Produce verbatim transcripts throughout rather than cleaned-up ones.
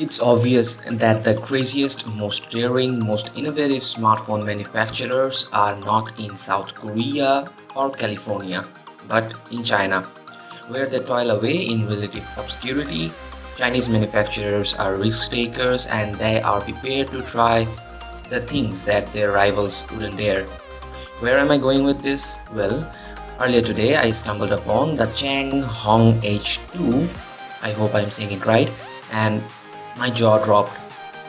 It's obvious that the craziest, most daring, most innovative smartphone manufacturers are not in South Korea or California, but in China, where they toil away in relative obscurity. Chinese manufacturers are risk takers and they are prepared to try the things that their rivals wouldn't dare. Where am I going with this? Well, earlier today I stumbled upon the Changhong H two, I hope I'm saying it right, and my jaw dropped.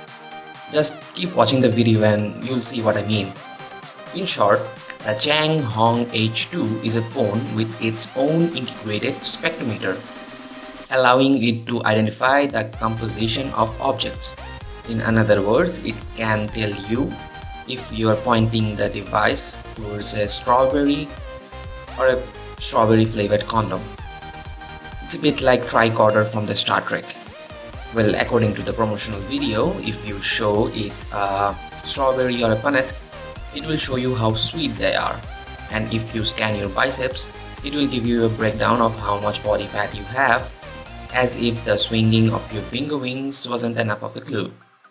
Just keep watching the video and you'll see what I mean. In short, the Changhong H two is a phone with its own integrated spectrometer, allowing it to identify the composition of objects. In other words, it can tell you if you are pointing the device towards a strawberry or a strawberry flavored condom. It's a bit like tricorder from the Star Trek. Well, according to the promotional video, if you show it a strawberry or a punnet, it will show you how sweet they are. And if you scan your biceps, it will give you a breakdown of how much body fat you have, as if the swinging of your bingo wings wasn't enough of a clue.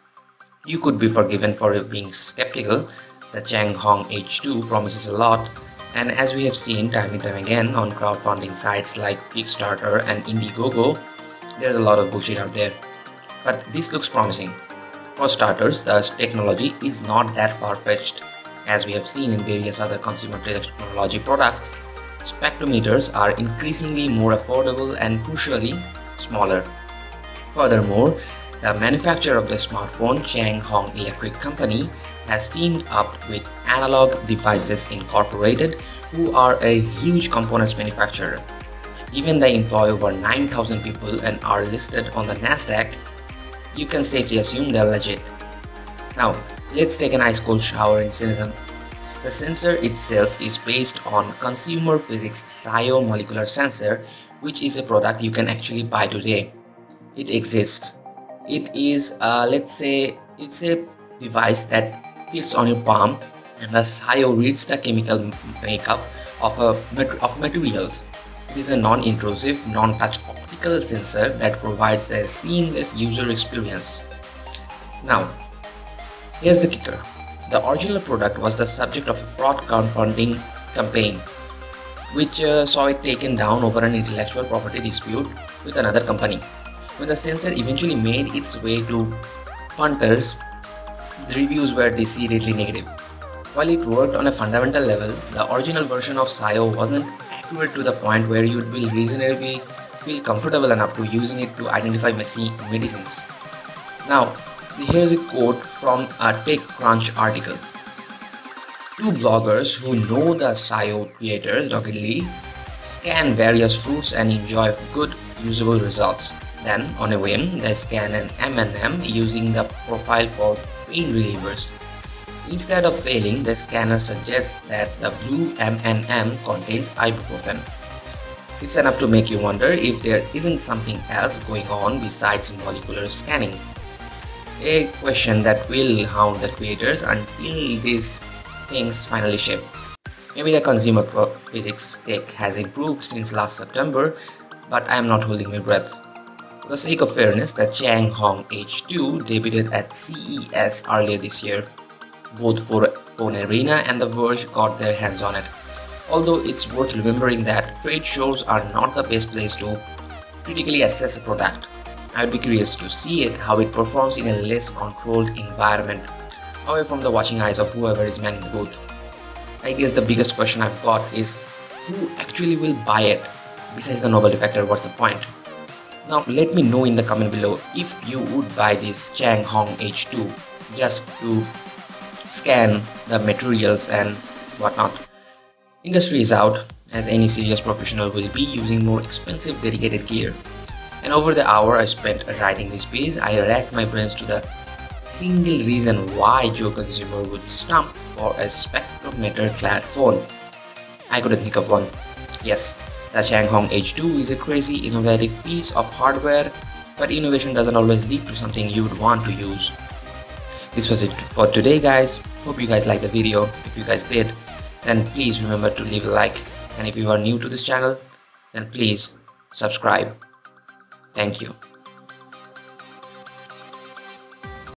You could be forgiven for being skeptical. The Changhong H two promises a lot, and as we have seen time and time again on crowdfunding sites like Kickstarter and Indiegogo, there's a lot of bullshit out there. But this looks promising. For starters, the technology is not that far-fetched. As we have seen in various other consumer technology products, spectrometers are increasingly more affordable and crucially smaller. Furthermore, the manufacturer of the smartphone, Changhong Electric Company, has teamed up with Analog Devices Incorporated, who are a huge components manufacturer. Given they employ over nine thousand people and are listed on the Nasdaq, you can safely assume they're legit. Now, let's take an ice cold shower in cynicism. The sensor itself is based on consumer physics Scio molecular sensor, which is a product you can actually buy today. It exists. It is, uh, let's say, it's a device that fits on your palm, and the Scio reads the chemical makeup of, a, of materials. It is a non-intrusive, non-touch optical sensor that provides a seamless user experience. Now, here's the kicker. The original product was the subject of a fraud crowdfunding campaign, which uh, saw it taken down over an intellectual property dispute with another company. When the sensor eventually made its way to punters, the reviews were decidedly negative. While it worked on a fundamental level, the original version of Scio wasn't accurate to the point where you'd be reasonably feel comfortable enough to using it to identify messy medicines. Now, here's a quote from a TechCrunch article. Two bloggers who know the Scio creators doggedly scan various fruits and enjoy good, usable results. Then, on a whim, they scan an M and M using the profile for pain relievers. Instead of failing, the scanner suggests that the blue M and M contains ibuprofen. It's enough to make you wonder if there isn't something else going on besides molecular scanning. A question that will haunt the creators until these things finally ship. Maybe the consumer physics tech has improved since last September, but I am not holding my breath. For the sake of fairness, the Changhong H two debuted at C E S earlier this year. Both Phone Arena and The Verge got their hands on it. Although it's worth remembering that trade shows are not the best place to critically assess a product. I would be curious to see it, how it performs in a less controlled environment, away from the watching eyes of whoever is manning the booth. I guess the biggest question I've got is, who actually will buy it? Besides the novelty factor, what's the point? Now let me know in the comment below if you would buy this Changhong H two just to scan the materials and whatnot. Industry is out, as any serious professional will be using more expensive dedicated gear. And over the hour I spent writing this piece, I racked my brains to the single reason why Joe consumer would stump for a spectrometer clad phone. I couldn't think of one. Yes, the Changhong H two is a crazy innovative piece of hardware, but innovation doesn't always lead to something you would want to use. This was it for today, guys. Hope you guys liked the video. If you guys did, then please remember to leave a like, and if you are new to this channel, then please subscribe. Thank you.